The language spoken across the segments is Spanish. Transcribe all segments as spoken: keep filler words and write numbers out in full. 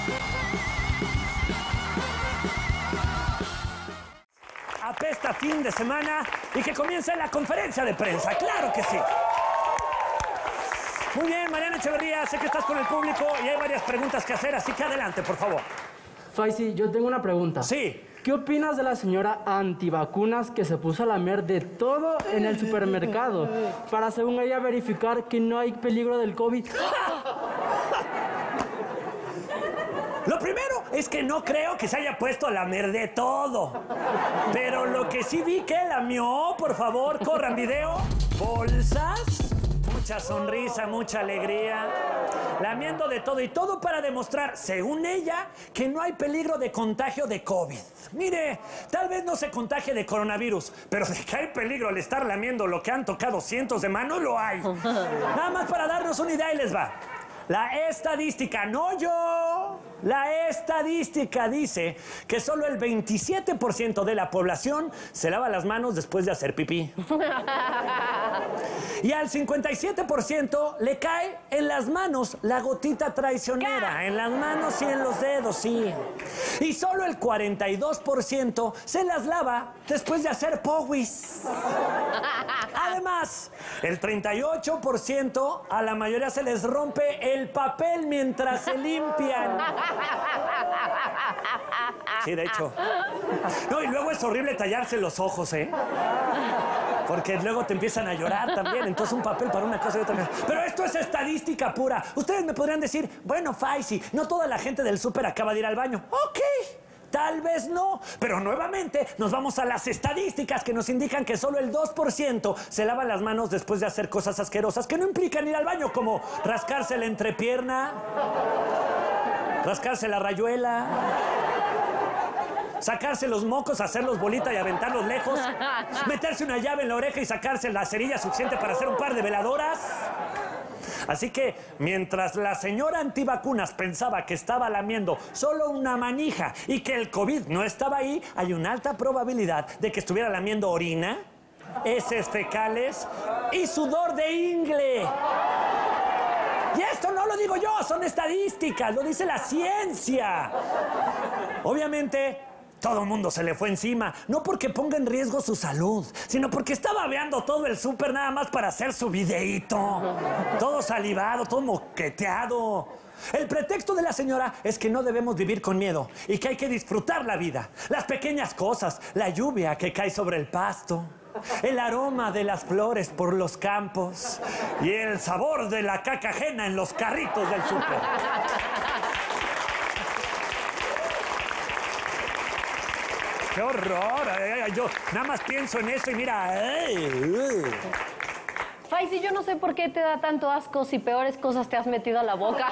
Apesta fin de semana y que comience la conferencia de prensa. ¡Claro que sí! Muy bien, Mariana Echeverría, sé que estás con el público y hay varias preguntas que hacer, así que adelante, por favor. Faisy, yo tengo una pregunta. Sí. ¿Qué opinas de la señora antivacunas que se puso a lamer de todo en el supermercado para, según ella, verificar que no hay peligro del COVID? Lo primero es que no creo que se haya puesto a lamer de todo. Pero lo que sí vi que lamió, por favor, corran video, bolsas, mucha sonrisa, mucha alegría, lamiendo de todo y todo para demostrar, según ella, que no hay peligro de contagio de COVID. Mire, tal vez no se contagie de coronavirus, pero de que hay peligro al estar lamiendo lo que han tocado cientos de manos, lo hay. Nada más para darnos una idea y les va. La estadística, no yo, la estadística dice que solo el veintisiete por ciento de la población se lava las manos después de hacer pipí. Y al cincuenta y siete por ciento le cae en las manos la gotita traicionera, en las manos y en los dedos, sí. Y solo el cuarenta y dos por ciento se las lava después de hacer powis. Además, el treinta y ocho por ciento a la mayoría se les rompe el papel mientras se limpian. Sí, de hecho. No, y luego es horrible tallarse los ojos, ¿eh? Porque luego te empiezan a llorar también. Entonces un papel para una cosa y otra. Pero esto es estadística pura. Ustedes me podrían decir, bueno, Faisy, no toda la gente del súper acaba de ir al baño. Ok. Tal vez no, pero nuevamente nos vamos a las estadísticas que nos indican que solo el dos por ciento se lava las manos después de hacer cosas asquerosas que no implican ir al baño, como rascarse la entrepierna, rascarse la rayuela, sacarse los mocos, hacerlos bolita y aventarlos lejos, meterse una llave en la oreja y sacarse la cerilla suficiente para hacer un par de veladoras. Así que, mientras la señora antivacunas pensaba que estaba lamiendo solo una manija y que el COVID no estaba ahí, hay una alta probabilidad de que estuviera lamiendo orina, heces fecales y sudor de ingle. Y esto no lo digo yo, son estadísticas, lo dice la ciencia. Obviamente, todo el mundo se le fue encima, no porque ponga en riesgo su salud, sino porque estaba veando todo el súper nada más para hacer su videíto. Todo salivado, todo moqueteado. El pretexto de la señora es que no debemos vivir con miedo y que hay que disfrutar la vida. Las pequeñas cosas, la lluvia que cae sobre el pasto, el aroma de las flores por los campos y el sabor de la caca ajena en los carritos del súper. ¡Qué horror! Ay, yo nada más pienso en eso y mira... Faisy, yo no sé por qué te da tanto asco si peores cosas te has metido a la boca.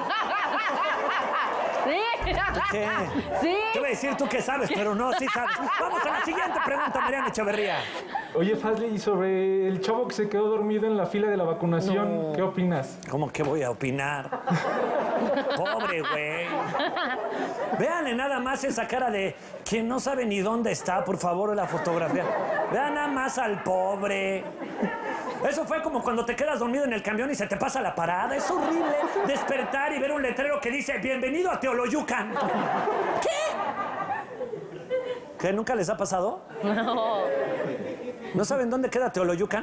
¿Sí? ¿Qué? ¿Sí? ¿Qué voy a decir tú que sabes? Pero no, sí sabes. Vamos a la siguiente pregunta, Mariana Echeverría. Oye, Fazli, y sobre el chavo que se quedó dormido en la fila de la vacunación, no. ¿Qué opinas? ¿Cómo que voy a opinar? Pobre güey. Véanle nada más esa cara de quien no sabe ni dónde está, por favor, la fotografía. Vean nada más al pobre. Eso fue como cuando te quedas dormido en el camión y se te pasa la parada. Es horrible despertar y ver un letrero que dice bienvenido a Teoloyucan. ¿Qué? ¿Qué? ¿Nunca les ha pasado? No. ¿No saben dónde queda Teoloyucan?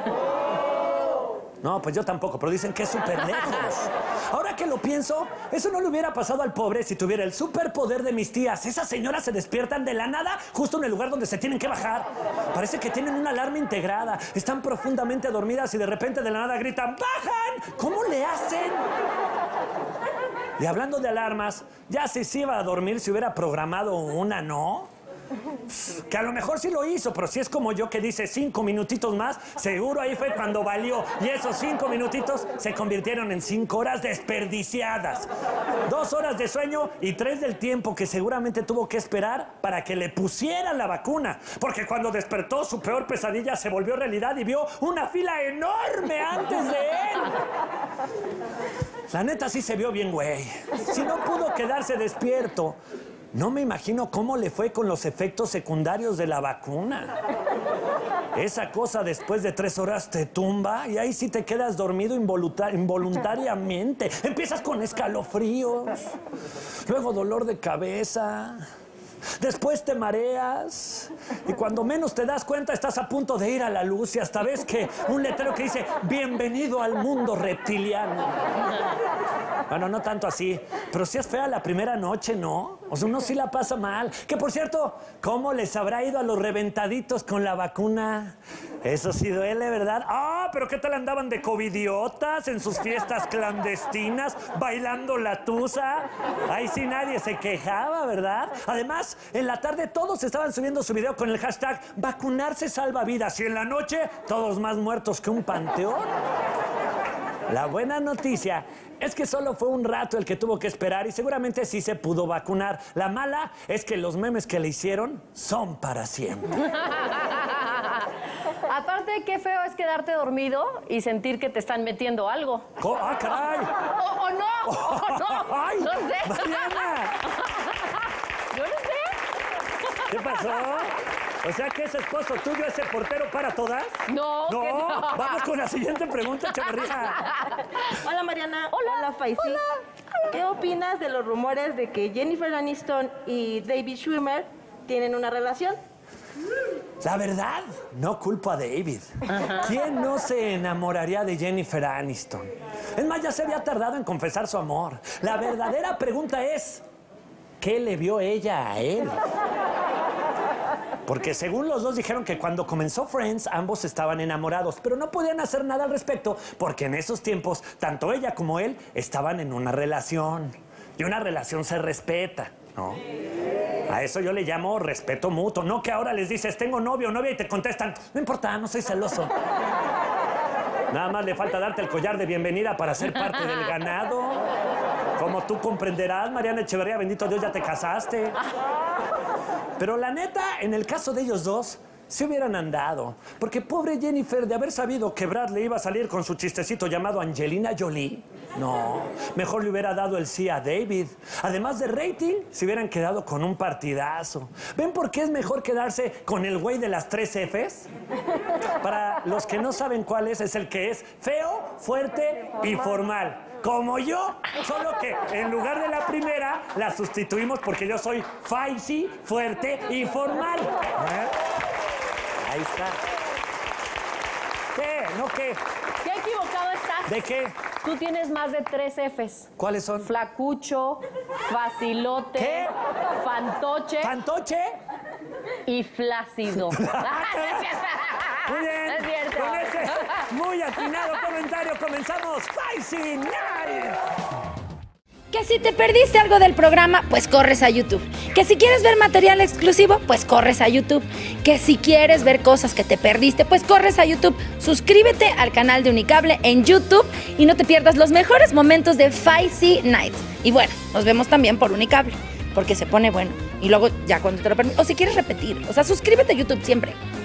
No, pues yo tampoco, pero dicen que es súper lejos. Ahora que lo pienso, eso no le hubiera pasado al pobre si tuviera el superpoder de mis tías. Esas señoras se despiertan de la nada justo en el lugar donde se tienen que bajar. Parece que tienen una alarma integrada. Están profundamente dormidas y de repente de la nada gritan ¡bajan! ¿Cómo le hacen? Y hablando de alarmas, ya si se iba a dormir si hubiera programado una, ¿no? Que a lo mejor sí lo hizo, pero si es como yo que dice cinco minutitos más, seguro ahí fue cuando valió. Y esos cinco minutitos se convirtieron en cinco horas desperdiciadas. Dos horas de sueño y tres del tiempo que seguramente tuvo que esperar para que le pusieran la vacuna. Porque cuando despertó, su peor pesadilla se volvió realidad y vio una fila enorme antes de él. La neta sí se vio bien, güey. Si no pudo quedarse despierto, no me imagino cómo le fue con los efectos secundarios de la vacuna. Esa cosa después de tres horas te tumba y ahí sí te quedas dormido involuntar- involuntariamente. Empiezas con escalofríos. luego dolor de cabeza, después te mareas y cuando menos te das cuenta estás a punto de ir a la luz y hasta ves que un letrero que dice bienvenido al mundo reptiliano. Bueno, no tanto así, pero sí es fea la primera noche, ¿no? O sea, uno sí la pasa mal. Que por cierto, ¿cómo les habrá ido a los reventaditos con la vacuna? Eso sí duele, ¿verdad? Ah, pero ¿qué tal andaban de covidiotas en sus fiestas clandestinas, bailando la tusa? Ahí sí nadie se quejaba, ¿verdad? Además, en la tarde todos estaban subiendo su video con el hashtag vacunarse salva vidas y en la noche todos más muertos que un panteón. La buena noticia es que solo fue un rato el que tuvo que esperar y seguramente sí se pudo vacunar. La mala es que los memes que le hicieron son para siempre. Aparte, qué feo es quedarte dormido y sentir que te están metiendo algo. Oh, ¡ah, caray! O, o no, o no, ¡Ay! no sé. ¡Mariana! Yo no sé. ¿Qué pasó? O sea que ese esposo tuyo, ese portero para todas. No, No, que no. vamos con la siguiente pregunta, Chavarrija. Hola Mariana. Hola. Hola Faisy. ¿Qué opinas de los rumores de que Jennifer Aniston y David Schwimmer tienen una relación? La verdad, no culpo a David. ¿Quién no se enamoraría de Jennifer Aniston? Es más, ya se había tardado en confesar su amor. La verdadera pregunta es, ¿qué le vio ella a él? Porque según los dos dijeron que cuando comenzó Friends, ambos estaban enamorados, pero no podían hacer nada al respecto, porque en esos tiempos, tanto ella como él estaban en una relación. Y una relación se respeta, ¿no? A eso yo le llamo respeto mutuo. No que ahora les dices, tengo novio o novia, y te contestan, no importa, no soy celoso. Nada más le falta darte el collar de bienvenida para ser parte del ganado. Como tú comprenderás, Mariana Echeverría, bendito Dios, ya te casaste. Pero la neta, en el caso de ellos dos, se hubieran andado. Porque pobre Jennifer, de haber sabido que Brad le iba a salir con su chistecito llamado Angelina Jolie, no, mejor le hubiera dado el sí a David. Además de rating, se hubieran quedado con un partidazo. ¿Ven por qué es mejor quedarse con el güey de las tres Fs? Para los que no saben cuál es, es el que es feo, fuerte y formal. Como yo, solo que en lugar de la primera, la sustituimos porque yo soy feisy, fuerte y formal. ¿Eh? Ahí está. ¿Qué? ¿No qué? Qué equivocado estás. ¿De qué? Tú tienes más de tres Fs. ¿Cuáles son? Flacucho, facilote, ¿Qué? fantoche ¿Fantoche? y flácido. Muy bien. Es cierto. Con ese muy atinado comentario comenzamos Feisy Night. Que si te perdiste algo del programa, pues corres a YouTube. Que si quieres ver material exclusivo, pues corres a YouTube. Que si quieres ver cosas que te perdiste, pues corres a YouTube. Suscríbete al canal de Unicable en YouTube y no te pierdas los mejores momentos de Feisy Night. Y bueno, nos vemos también por Unicable, porque se pone bueno. Y luego ya cuando te lo permites, o si quieres repetir, o sea, suscríbete a YouTube siempre.